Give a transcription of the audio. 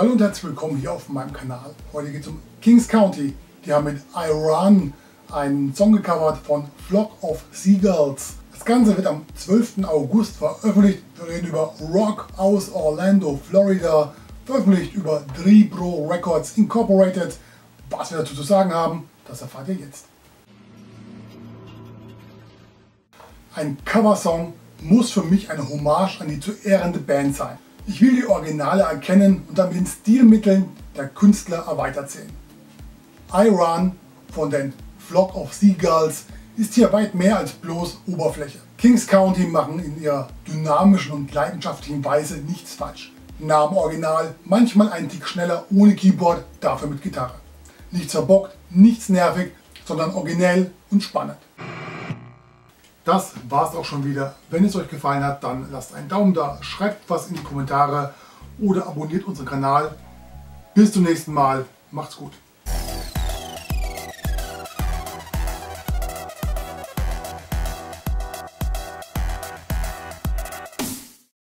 Hallo und herzlich willkommen hier auf meinem Kanal. Heute geht es um Kings County. Die haben mit I Run einen Song gecovert von Flock of Seagulls. Das Ganze wird am 12. August veröffentlicht. Wir reden über Rock aus Orlando, Florida, veröffentlicht über Dribro Records Incorporated. Was wir dazu zu sagen haben, das erfahrt ihr jetzt. Ein Coversong muss für mich eine Hommage an die zu ehrende Band sein. Ich will die Originale erkennen und dann mit den Stilmitteln der Künstler erweitert sehen. I Run von den Flock of Seagulls ist hier weit mehr als bloß Oberfläche. Kings County machen in ihrer dynamischen und leidenschaftlichen Weise nichts falsch. Nah am Original, manchmal einen Tick schneller ohne Keyboard, dafür mit Gitarre. Nichts verbockt, nichts nervig, sondern originell und spannend. Das war es auch schon wieder. Wenn es euch gefallen hat, dann lasst einen Daumen da, schreibt was in die Kommentare oder abonniert unseren Kanal. Bis zum nächsten Mal. Macht's gut.